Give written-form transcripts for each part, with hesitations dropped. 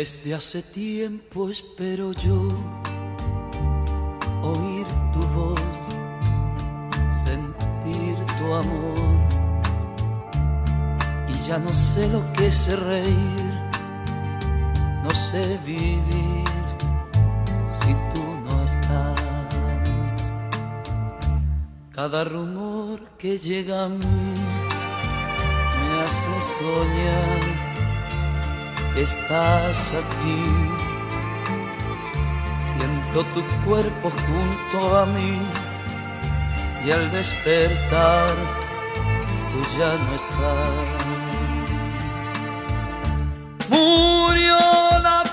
Desde hace tiempo espero yo oír tu voz, sentir tu amor, y ya no sé lo que es reír, no sé vivir si tú no estás. Cada rumor que llega a mí me hace soñar que estás aquí. Siento tu cuerpo junto a mí y al despertar tú ya no estás. Murió la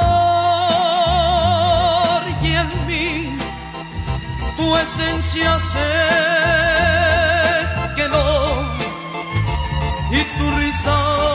flor y en mí tu esencia se quedó, y tu risa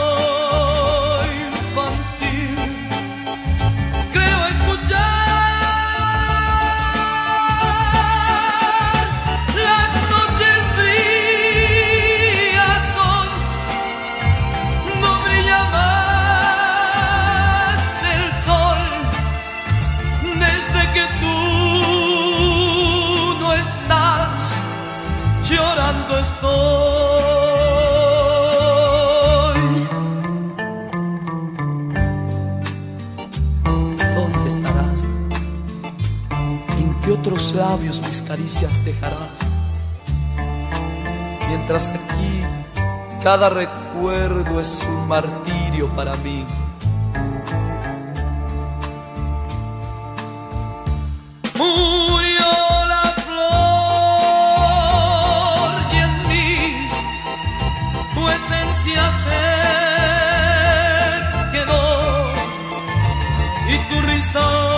llorando estoy. ¿Dónde estarás? ¿En qué otros labios mis caricias dejarás? Mientras aquí cada recuerdo es un martirio para mí. Murió la flor y en mí tu esencia se quedó, y tu risa